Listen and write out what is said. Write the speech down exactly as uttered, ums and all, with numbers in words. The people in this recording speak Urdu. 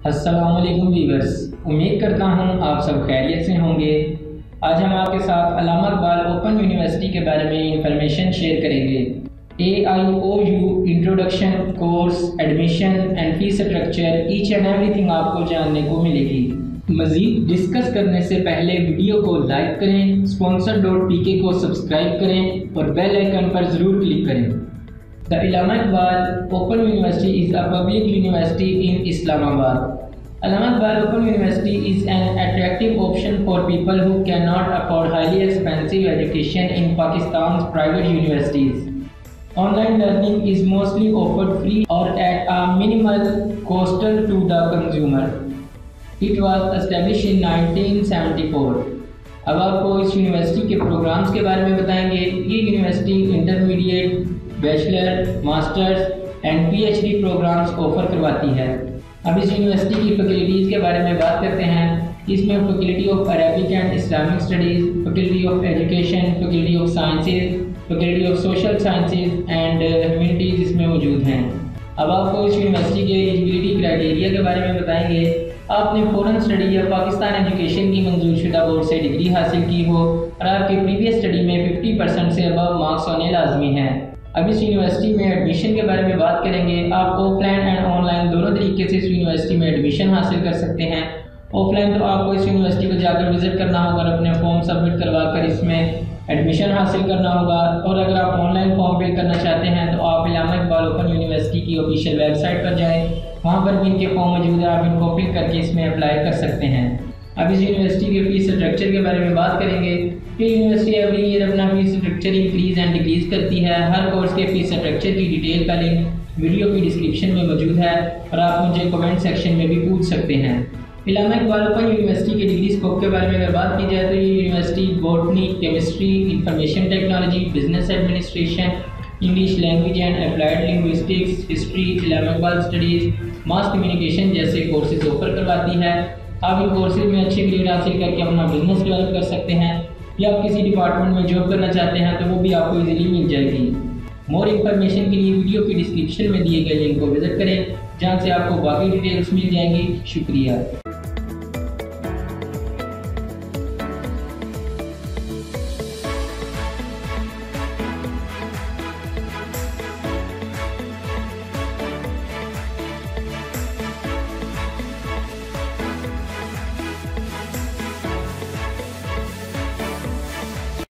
السلام علیکم ویورز، امید کرتا ہوں آپ سب خیریت سے ہوں گے۔ آج ہم آپ کے ساتھ علامہ اقبال اوپن یونیورسٹی کے بارے میں انفارمیشن شیئر کریں گے۔ A I O U introduction course admission and fee structure each and everything آپ کو جاننے کو ملے گی۔ مزید ڈسکس کرنے سے پہلے ویڈیو کو لائک کریں، اسپانسر ڈاٹ پی کے کو سبسکرائب کریں اور بیل آئیکن پر ضرور کلک کریں۔ The Allama Iqbal Open University is a public university in Islamabad. Allama Iqbal Open University is an attractive option for people who cannot afford highly expensive education in Pakistan's private universities. Online learning is mostly offered free or at a minimal cost to the consumer. It was established in nineteen seventy-four. اب آپ کو اس یونیورسٹی کے پروگرامز کے بارے میں بتائیں گے۔ یہ university intermediate, bachelor, masters and P H D programs offer کرواتی ہے۔ اب اس یونیورسٹی کی فیکلٹیز کے بارے میں بات کرتے ہیں۔ اس میں faculty of Arabic and Islamic studies, faculty of education, faculty of sciences, faculty of social sciences and humanities اس میں موجود ہیں۔ اب آپ کو اس یونیورسٹی کے ایلیجبلٹی کرائٹیریا کے بارے میں بتائیں گے۔ آپ نے فورن اسٹڈی یا پاکستان ایجوکیشن کی منظور شدہ بورڈ سے ڈگری حاصل کی ہو اور آپ کی پریویس اسٹڈی میں ففٹی پرسینٹ سے ابو مارکس ہونے لازمی ہیں۔ اب اس یونیورسٹی میں ایڈمیشن کے بارے میں بات کریں گے۔ آپ offline and online دونوں طریقے سے اس یونیورسٹی میں ایڈمیشن حاصل کر سکتے ہیں۔ آف لائن تو آپ کو اس یونیورسٹی کو جا کر وزٹ کرنا ہوگا اور اپنے فارم سبمٹ کروا کر اس میں ایڈمیشن حاصل کرنا ہوگا، اور اگر آپ آن لائن فارم فل کرنا چاہتے ہیں تو آپ علامہ اقبال اوپن یونیورسٹی کی آفیشیل ویب سائٹ پر جائیں، وہاں پر بھی ان کے فارم موجود ہے، آپ ان کو فل کر کے اس میں اپلائی کر سکتے ہیں۔ اب اس یونیورسٹی کے فیس اسٹرکچر کے بارے میں بات کریں گے۔ یہ یونیورسٹی ایوری ایئر اپنا fee structure increase and decrease کرتی ہے۔ ہر کورس کے فیس اسٹرکچر کی ڈیٹیل کا لنک ویڈیو کی ڈسکرپشن میں موجود ہے اور آپ مجھے کمنٹ سیکشن میں بھی پوچھ سکتے ہیں۔ علامہ اقبال اوپن یونیورسٹی کے ڈگری اسکوپ کے بارے میں اگر بات کی جائے تو یہ university botany, chemistry, information technology, business administration, English language and applied linguistics, history, Allama Iqbal studies, mass communication جیسے کورسز آفر کرواتی ہے۔ آپ ان کورسز میں اچھی گریڈ حاصل کر کے اپنا بزنس ڈیولپ کر سکتے ہیں، یا آپ کسی ڈپارٹمنٹ میں جاب کرنا چاہتے ہیں تو وہ بھی آپ کو ایزیلی مل جائے گی۔ مور انفارمیشن کے لیے ویڈیو کی ڈسکرپشن میں دیے گئے لنک کو وزٹ کریں، جہاں سے آپ کو باقی ڈیٹیلز مل جائیں گی۔ شکریہ۔